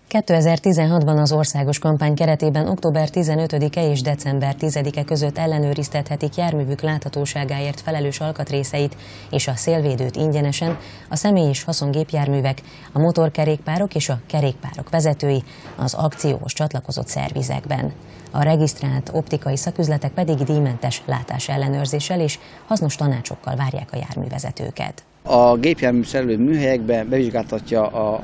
2016-ban az országos kampány keretében október 15-e és december 10-e között ellenőriztethetik járművük láthatóságáért felelős alkatrészeit és a szélvédőt ingyenesen a személy- és haszongépjárművek, a motorkerékpárok és a kerékpárok vezetői az akcióhoz csatlakozott szervizekben. A regisztrált optikai szaküzletek pedig díjmentes látásellenőrzéssel és hasznos tanácsokkal várják a járművezetőket. A gépjármű szerelő műhelyekben bevizsgáltatja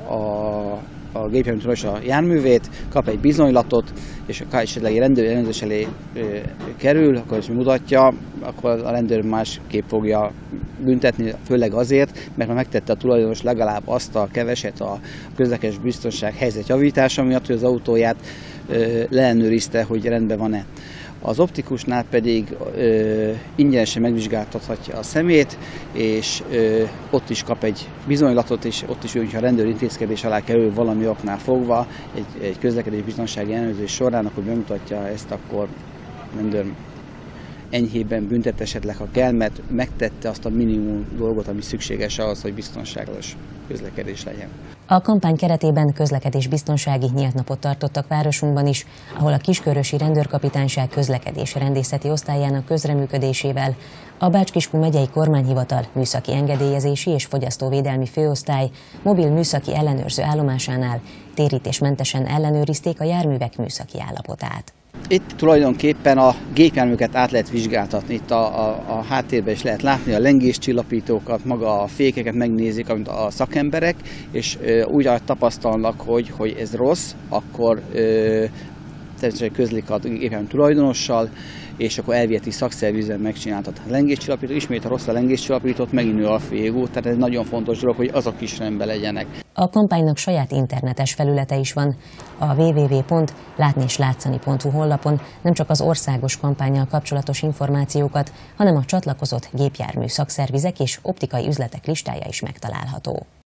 a gépjármű tulajdonos a járművét, kap egy bizonylatot, és ha esetleg rendőri ellenőrzés elé kerül, akkor ezt mutatja, akkor a rendőr másképp fogja büntetni, főleg azért, mert megtette a tulajdonos legalább azt a keveset a közlekedés biztonság helyzet javítása miatt, hogy az autóját leellenőrizte, hogy rendben van-e. Az optikusnál pedig ingyenesen megvizsgáltathatja a szemét, és ott is kap egy bizonylatot, és ott is, hogyha rendőri intézkedés alá kerül valami oknál fogva, egy közlekedés biztonsági ellenőrzés során, akkor bemutatja ezt, akkor rendőr enyhében büntet esetleg, ha kell, mert megtette azt a minimum dolgot, ami szükséges ahhoz, hogy biztonságos közlekedés legyen. A kampány keretében közlekedésbiztonsági nyílt napot tartottak városunkban is, ahol a Kiskörösi Rendőrkapitányság közlekedés-rendészeti osztályának közreműködésével a Bács-Kiskun megyei kormányhivatal műszaki engedélyezési és fogyasztóvédelmi főosztály mobil műszaki ellenőrző állomásánál térítésmentesen ellenőrizték a járművek műszaki állapotát. Itt tulajdonképpen a gépjárműket át lehet vizsgáltatni, itt a háttérben is lehet látni a lengéscsillapítókat, maga a fékeket megnézik a szakemberek, és úgy tapasztalnak, hogy ez rossz, akkor természetesen közlik a gépjármű tulajdonossal, és akkor elviheti szakszervizen megcsináltat a lengéscsillapítót, ismét ha rossz a lengéscsillapítót, megint nő a félgó, tehát ez nagyon fontos dolog, hogy azok is rendben legyenek. A kampánynak saját internetes felülete is van. A www.látnislátszani.hu honlapon nem csak az országos kampánnyal kapcsolatos információkat, hanem a csatlakozott gépjármű szakszervizek és optikai üzletek listája is megtalálható.